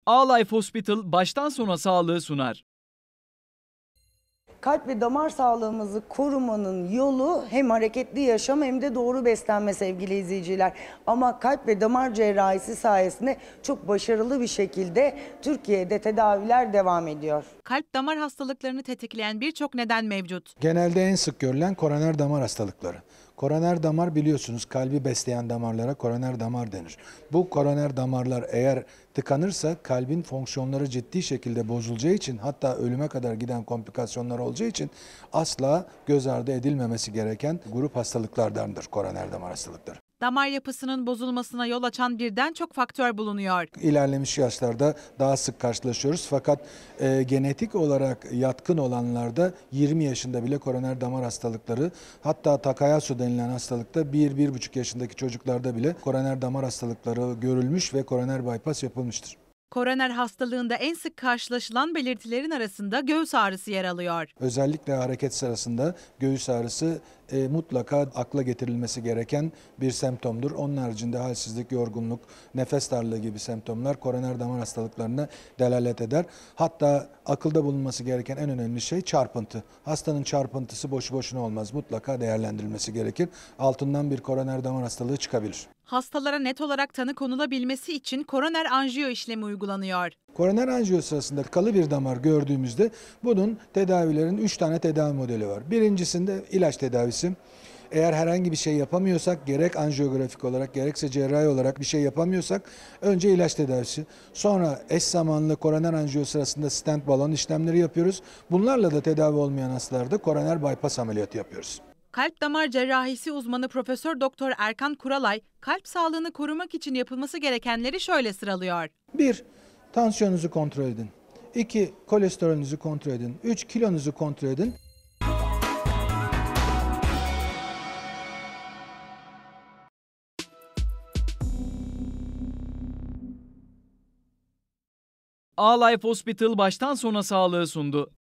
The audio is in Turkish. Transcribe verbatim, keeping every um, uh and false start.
A-Life Hospital baştan sona sağlığı sunar. Kalp ve damar sağlığımızı korumanın yolu hem hareketli yaşam hem de doğru beslenme sevgili izleyiciler. Ama kalp ve damar cerrahisi sayesinde çok başarılı bir şekilde Türkiye'de tedaviler devam ediyor. Kalp damar hastalıklarını tetikleyen birçok neden mevcut. Genelde en sık görülen koroner damar hastalıkları. Koroner damar biliyorsunuz kalbi besleyen damarlara koroner damar denir. Bu koroner damarlar eğer tıkanırsa kalbin fonksiyonları ciddi şekilde bozulacağı için, hatta ölüme kadar giden komplikasyonlar olacağı için asla göz ardı edilmemesi gereken grup hastalıklardandır koroner damar hastalıkları. Damar yapısının bozulmasına yol açan birden çok faktör bulunuyor. İlerlemiş yaşlarda daha sık karşılaşıyoruz fakat e, genetik olarak yatkın olanlarda yirmi yaşında bile koroner damar hastalıkları, hatta Takayasu denilen hastalıkta bir bir buçuk yaşındaki çocuklarda bile koroner damar hastalıkları görülmüş ve koroner bypass yapılmıştır. Koroner hastalığında en sık karşılaşılan belirtilerin arasında göğüs ağrısı yer alıyor. Özellikle hareket sırasında göğüs ağrısı e, mutlaka akla getirilmesi gereken bir semptomdur. Onun haricinde halsizlik, yorgunluk, nefes darlığı gibi semptomlar koroner damar hastalıklarına delalet eder. Hatta akılda bulunması gereken en önemli şey çarpıntı. Hastanın çarpıntısı boşu boşuna olmaz. Mutlaka değerlendirilmesi gerekir. Altından bir koroner damar hastalığı çıkabilir. Hastalara net olarak tanı konulabilmesi için koroner anjiyo işlemi uygulanıyor. Koroner anjiyo sırasında tıkalı bir damar gördüğümüzde bunun tedavilerin üç tane tedavi modeli var. Birincisinde ilaç tedavisi. Eğer herhangi bir şey yapamıyorsak, gerek anjiyografik olarak gerekse cerrahi olarak bir şey yapamıyorsak önce ilaç tedavisi. Sonra eş zamanlı koroner anjiyo sırasında stent balon işlemleri yapıyoruz. Bunlarla da tedavi olmayan hastalarda koroner bypass ameliyatı yapıyoruz. Kalp damar cerrahisi uzmanı Profesör Doktor Erkan Kuralay, kalp sağlığını korumak için yapılması gerekenleri şöyle sıralıyor. bir Tansiyonunuzu kontrol edin. iki Kolesterolünüzü kontrol edin. üç Kilonuzu kontrol edin. A-Life Hospital baştan sona sağlığı sundu.